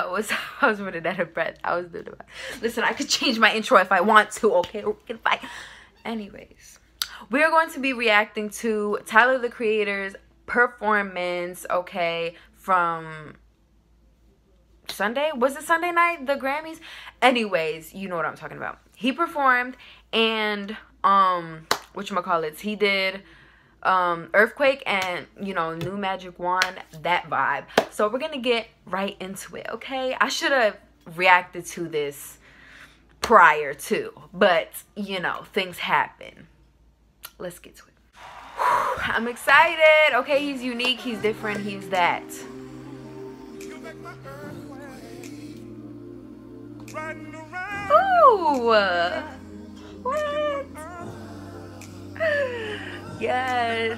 Yo, I was running out of breath. I was doing it. Listen, I could change my intro if I want to, okay? We can fight. Anyways, we are going to be reacting to Tyler, the Creator's performance, okay, from Sunday. Was it Sunday night, the Grammys? Anyways, you know what I'm talking about. He performed, and whatchamacallits, he did Earthquake and, you know, New Magic Wand, that vibe. So we're gonna get right into it, okay? I should have reacted to this prior to, but you know, things happen. Let's get to it. I'm excited. Okay, he's unique, he's different, he's that. Ooh, what? Yes.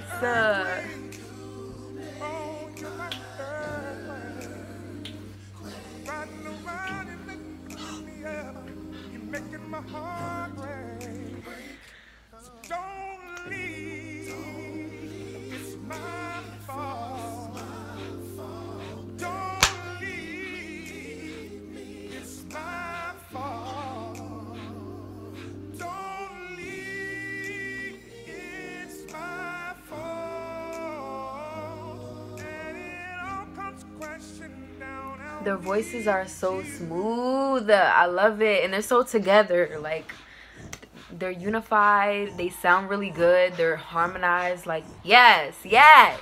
Their voices are so smooth. I love it. And they're so together. Like, they're unified. They sound really good. They're harmonized. Like, yes, yes.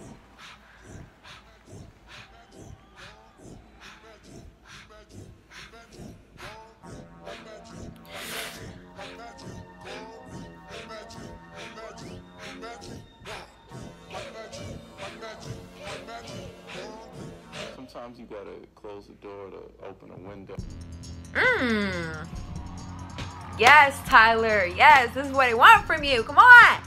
Sometimes you gotta close the door to open a window. Yes, Tyler. Yes, this is what I want from you. Come on.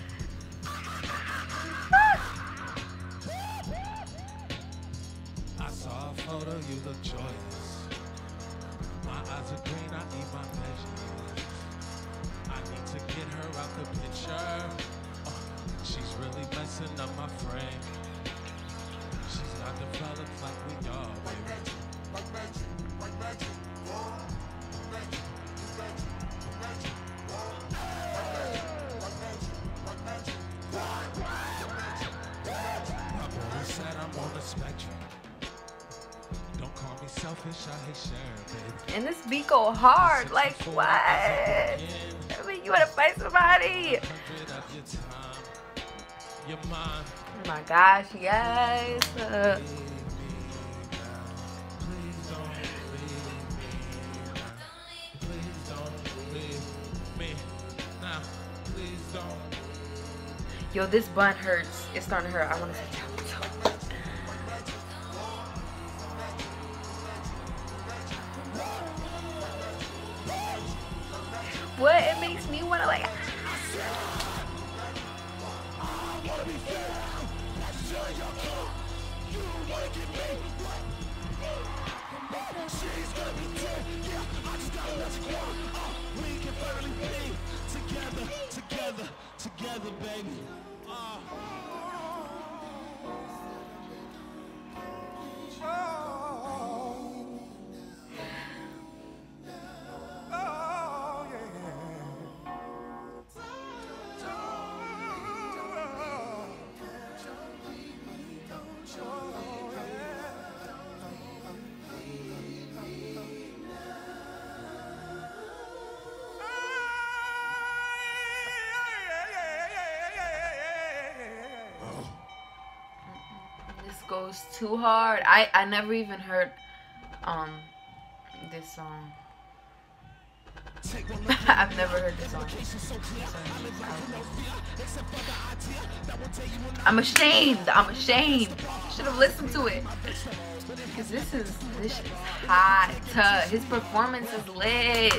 I saw a photo, you look joyous. My eyes are green, I need my pleasure. I need to get her out the picture. She's really messing up my frame. She's not developed like we are, baby. My brother said I'm on the spectrum. Don't call me selfish, I hate sharing, baby. And this beat go hard. Like, what? I mean, you want to fight somebody? Oh my gosh, yes. Yo, this bun hurts. It's starting to hurt. I want to sit down. What? It makes me want to like... Together, baby. Goes too hard. I never even heard this song. I've never heard this song. I'm ashamed. Should have listened to it. Because this is hot. His performance is lit.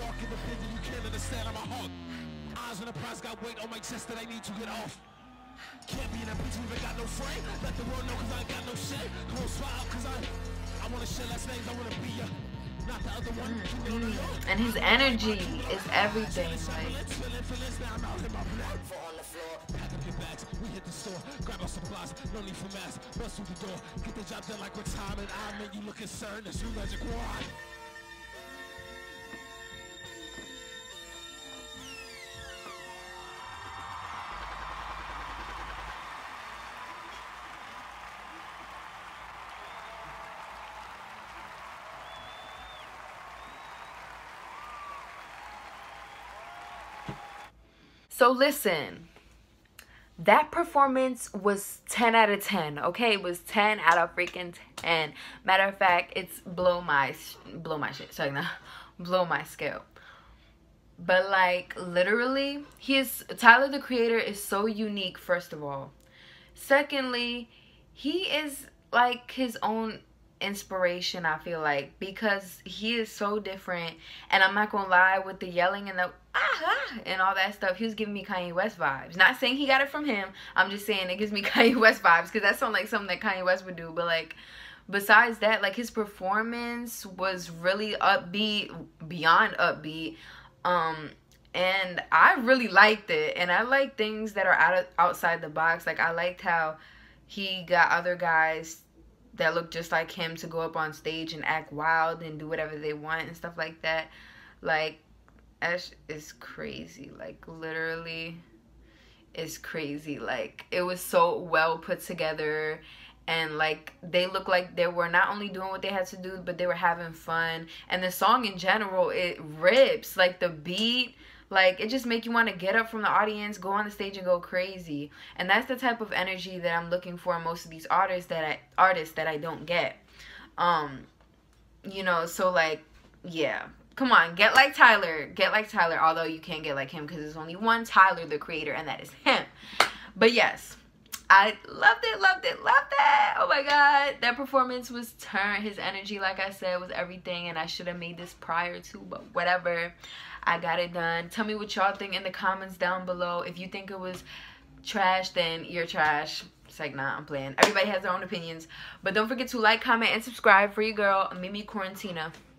Can't be in that bitch, we ain't got no frame. Let the world know cause I ain't got no shit. Don't smile cause I wanna share last names, I wanna be ya. And his energy is everything. Like, We hit the store, grab our supplies, no need for masks, bust through the door, get the job done like we're time, and I make you look concerned, that's new magic wand. so listen, that performance was 10 out of 10, okay? It was 10 out of freaking 10. Matter of fact, it's blow my shit. Sorry, no, blow my scale. But like, literally, Tyler the Creator is so unique, first of all. Secondly, he is like his own inspiration, I feel like, because he is so different. And I'm not gonna lie, with the yelling and the and all that stuff, he was giving me Kanye West vibes. Not saying he got it from him, I'm just saying it gives me Kanye West vibes, because that sounds like something that Kanye West would do. But like, besides that, like, his performance was really upbeat, beyond upbeat. And I really liked it. And I like things that are outside the box. Like, I liked how he got other guys that look just like him to go up on stage and act wild and do whatever they want and stuff like that. Like, Ash is crazy. Like, literally, it's crazy. Like, it was so well put together. And like, they look like they were not only doing what they had to do, but they were having fun. And the song in general, it rips. Like, the beat, like, it just make you want to get up from the audience, go on the stage and go crazy. And that's the type of energy that I'm looking for in most of these artists that I don't get. You know, so like, yeah. Come on, get like Tyler. Get like Tyler, although you can't get like him because there's only one Tyler the Creator, and that is him. But yes, I loved it, loved it, loved it. Oh my god, that performance was turned. His energy, like I said, was everything, and I should have made this prior to, but whatever. I got it done. Tell me what y'all think in the comments down below. If you think it was trash, then you're trash. It's like, nah, I'm playing. Everybody has their own opinions. But don't forget to like, comment, and subscribe for your girl, Mimi Quarantina.